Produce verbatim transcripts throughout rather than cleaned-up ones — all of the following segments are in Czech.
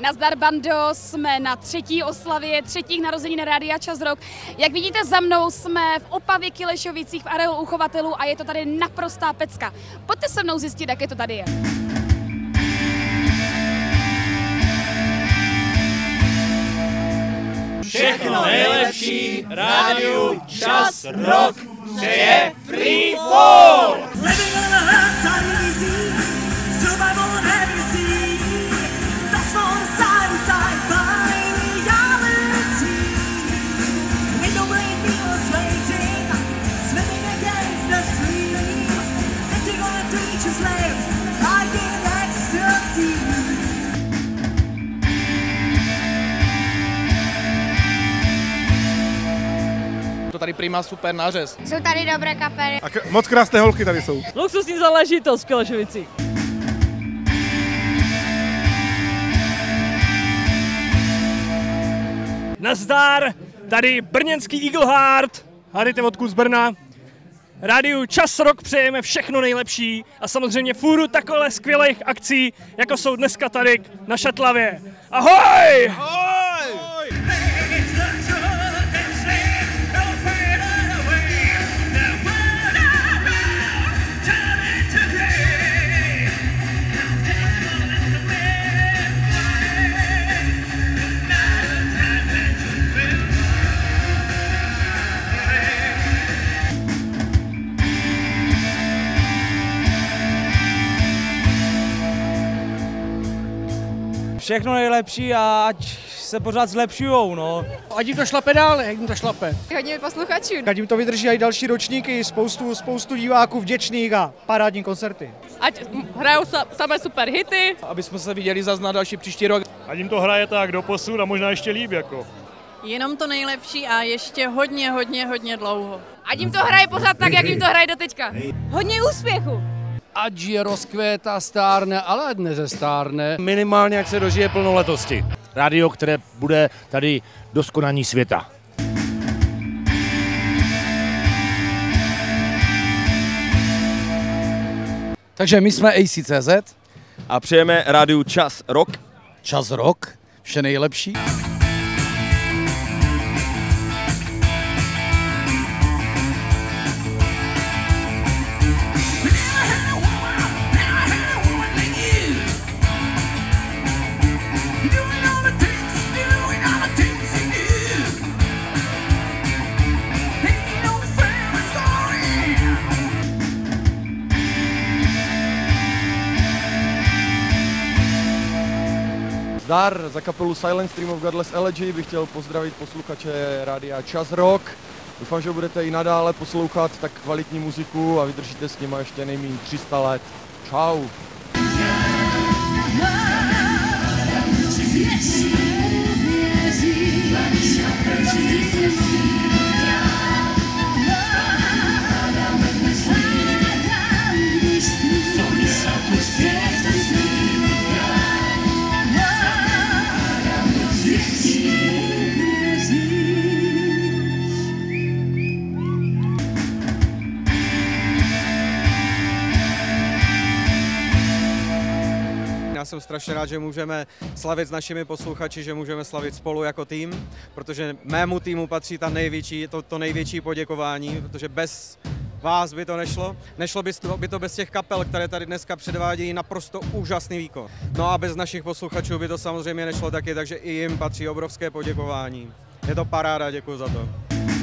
Nazdar bando, jsme na třetí oslavě třetích narozenin Rádia Čas Rock. Jak vidíte za mnou, jsme v Opavě Kilešovicích v areálu uchovatelů a je to tady naprostá pecka. Pojďte se mnou zjistit, jaké to tady je. Všechno nejlepší Rádiu Čas Rock přeje Free Fall! To tady prima super nářez. Jsou tady dobré kapely. A k- moc krásné holky tady jsou. Luxusní záležitost v Kilešovicích. Nazdar, tady brněnský Eagle Heart, hádejte vodku z Brna. Rádiu Čas Rock přejeme všechno nejlepší a samozřejmě fůru takové skvělých akcí, jako jsou dneska tady na Šatlavě. Ahoj! Ahoj! Všechno nejlepší a ať se pořád zlepšujou, no. Ať jim to šlape dál, jak jim to šlape. Hodně posluchačů. Ať jim to vydrží i další ročníky, spoustu, spoustu diváků vděčných a parádní koncerty. Ať hrajou samé super hity. Aby jsme se viděli zase na další příští rok. Ať jim to hraje tak do posud a možná ještě líp jako. Jenom to nejlepší a ještě hodně, hodně, hodně dlouho. Ať jim to hraje pořád tak, jak jim to hraje doteďka. Hodně úspěchu! Ať je rozkvétá, stárne, ale ať nezestárne. Minimálně, jak se dožije plnoletosti. Rádio, které bude tady do skonání světa. Takže my jsme A C C Z. A přejeme rádiu Čas Rock. Čas Rock, vše nejlepší. Zdar, za kapelu Silent Stream of Godless Elegy bych chtěl pozdravit posluchače Rádia Čas Rock. Doufám, že budete i nadále poslouchat tak kvalitní muziku a vydržíte s nima ještě nejméně tři sta let. Čau. Já jsem strašně rád, že můžeme slavit s našimi posluchači, že můžeme slavit spolu jako tým, protože mému týmu patří ta největší, to, to největší poděkování, protože bez vás by to nešlo. Nešlo by to, by to bez těch kapel, které tady dneska předvádějí naprosto úžasný výkon. No a bez našich posluchačů by to samozřejmě nešlo taky, takže i jim patří obrovské poděkování. Je to paráda, děkuji za to.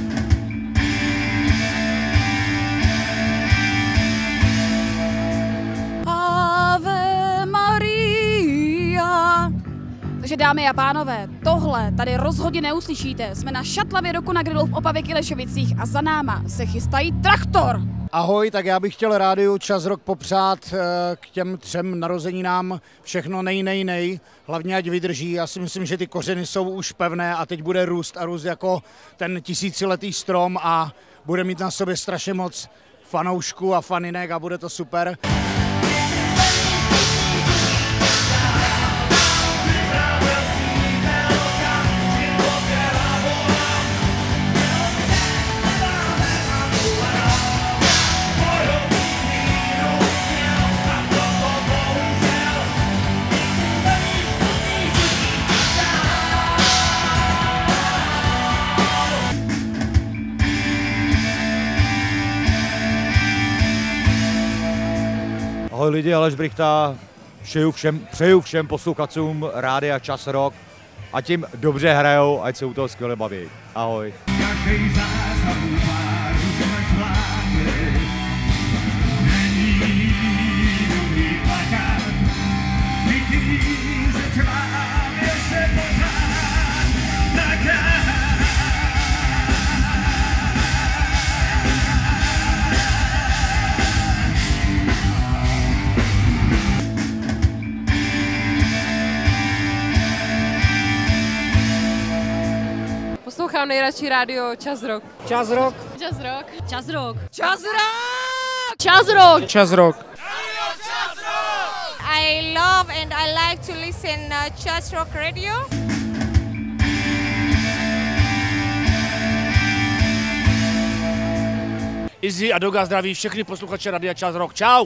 Takže dámy a pánové, tohle tady rozhodně neuslyšíte. Jsme na Šatlavě roku na grilu v Opavě Kilešovicích a za náma se chystají traktor. Ahoj, tak já bych chtěl rádiu Čas Rock popřát k těm třem narozeninám všechno nej, nej, nej. Hlavně ať vydrží. Já si myslím, že ty kořeny jsou už pevné a teď bude růst a růst jako ten tisíciletý strom a bude mít na sobě strašně moc fanoušků a faninek a bude to super. Ahoj lidi, Aleš Brichta, přeju všem, přeju všem posluchačům Rádia Čas Rock, ať jim dobře hrajou, ať se u toho skvěle baví. Ahoj. Poslouchám nejradši rádio Čas Rock. Čas Rock. Čas Rock. Čas rok. Čas Rock. Čas Rock. Čas Rock. I love and I like to listen uh, Chas Rock Radio. Izzy a Doga zdraví všechny posluchače Radia Čas Rock. Čau!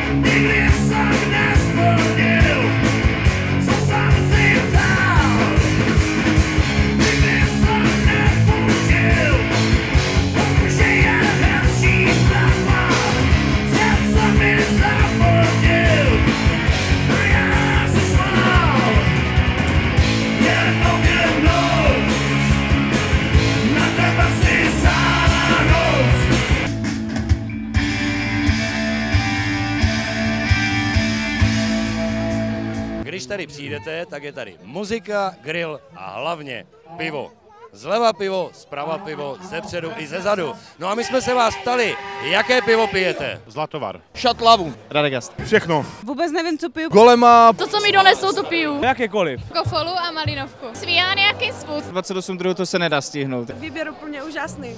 Když tady přijdete, tak je tady muzika, grill a hlavně pivo. Zleva pivo, zprava pivo, zepředu i zezadu. No a my jsme se vás ptali, jaké pivo pijete? Zlatovar. Šatlavu. Radegast. Všechno. Vůbec nevím, co piju. Golema. To, co mi donesou, to piju. Jakékoliv. Kofolu a malinovku. Svíján nějaký spůd. dvacet osm druhů to se nedá stihnout. Výběr úplně úžasný.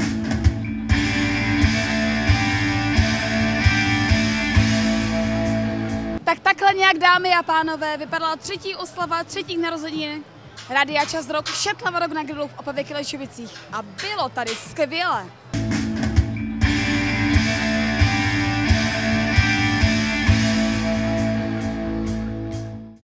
Tak takhle nějak, dámy a pánové, vypadala třetí oslava třetích narozenin Rádia Čas Rock, Šetlava Rock na grilu v Opavě Kilešovicích. A bylo tady skvěle.